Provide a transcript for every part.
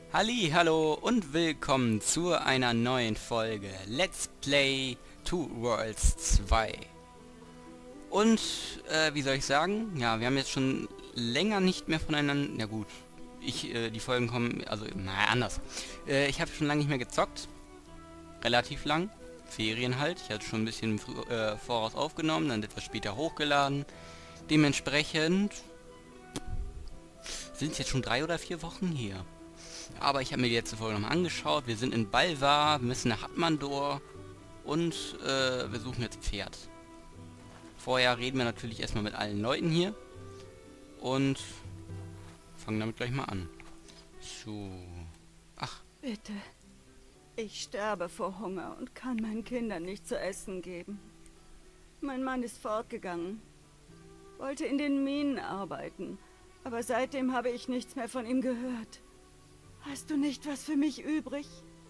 Halli, hallo und willkommen zu einer neuen Folge Let's Play Two Worlds 2. Und, wie soll ich sagen? Ja, wir haben jetzt schon länger nicht mehr voneinander... Ja gut, die Folgen kommen... Also, naja, anders. Ich habe schon lange nicht mehr gezockt. Relativ lang. Ferien halt. Ich hatte schon ein bisschen voraus aufgenommen, dann etwas später hochgeladen. Dementsprechend sind es jetzt schon 3 oder 4 Wochen her. Aber ich habe mir die letzte Folge nochmal angeschaut. Wir sind in Balva, wir müssen nach Hatmandor und wir suchen jetzt Pferd. Vorher reden wir natürlich erstmal mit allen Leuten hier und fangen damit gleich mal an. So. Ach. Bitte. Ich sterbe vor Hunger und kann meinen Kindern nicht zu essen geben. Mein Mann ist fortgegangen. Wollte in den Minen arbeiten, aber seitdem habe ich nichts mehr von ihm gehört. Hast du nicht was für mich übrig?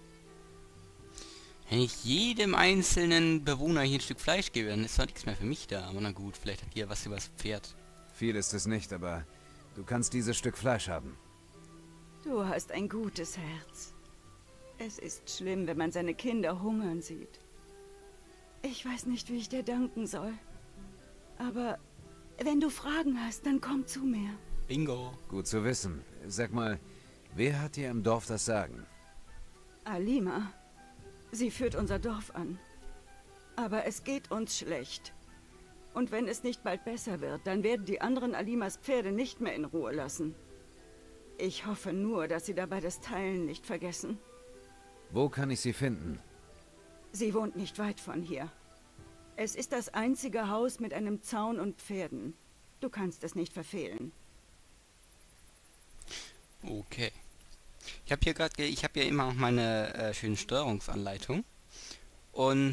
Wenn ich jedem einzelnen Bewohner hier ein Stück Fleisch gebe, dann ist doch nichts mehr für mich da. Aber na gut, vielleicht hat ihr was über das Pferd. Viel ist es nicht, aber du kannst dieses Stück Fleisch haben. Du hast ein gutes Herz. Es ist schlimm, wenn man seine Kinder hungern sieht. Ich weiß nicht, wie ich dir danken soll. Aber wenn du Fragen hast, dann komm zu mir. Bingo. Gut zu wissen. Sag mal, wer hat dir im Dorf das Sagen? Alima. Sie führt unser Dorf an. Aber es geht uns schlecht. Und wenn es nicht bald besser wird, dann werden die anderen Alimas Pferde nicht mehr in Ruhe lassen. Ich hoffe nur, dass sie dabei das Teilen nicht vergessen. Wo kann ich sie finden? Sie wohnt nicht weit von hier. Es ist das einzige Haus mit einem Zaun und Pferden. Du kannst es nicht verfehlen. Okay. Ich habe hier gerade, ich habe ja immer noch meine schöne Steuerungsanleitung. Und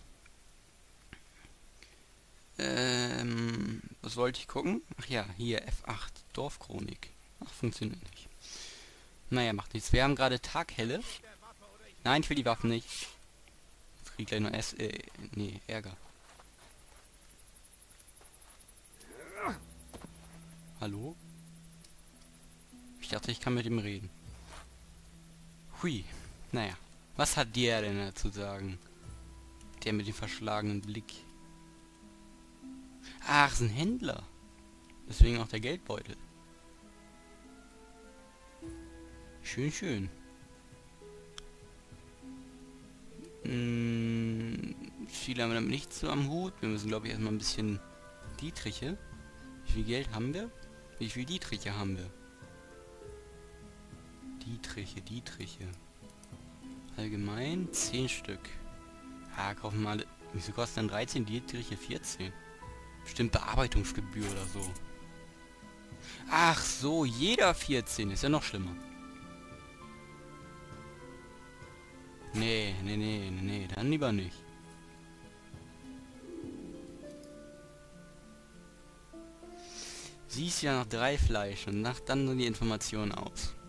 was wollte ich gucken? Ach ja, hier F8 Dorfchronik. Ach, funktioniert nicht. Naja, macht nichts. Wir haben gerade Taghelle. Nein, ich will die Waffen nicht. Jetzt krieg ich gleich noch nee, Ärger. Hallo? Ich dachte, ich kann mit ihm reden. Hui. Naja. Was hat der denn dazu sagen? Der mit dem verschlagenen Blick. Ach, ist ein Händler. Deswegen auch der Geldbeutel. Schön, schön. Viel haben wir damit nicht so am Hut. Wir müssen, glaube ich, erstmal ein bisschen Dietriche. Wie viel Geld haben wir? Wie viel Dietriche haben wir? Dietriche. Allgemein 10 Stück. Ja, kaufen wir alle. Wie viel kosten dann 13? Dietriche 14. Bestimmt Bearbeitungsgebühr oder so. Ach so, jeder 14. Ist ja noch schlimmer. Nee, dann lieber nicht. Sie ist ja nach 3 Fleisch und nach dann so die Informationen aus.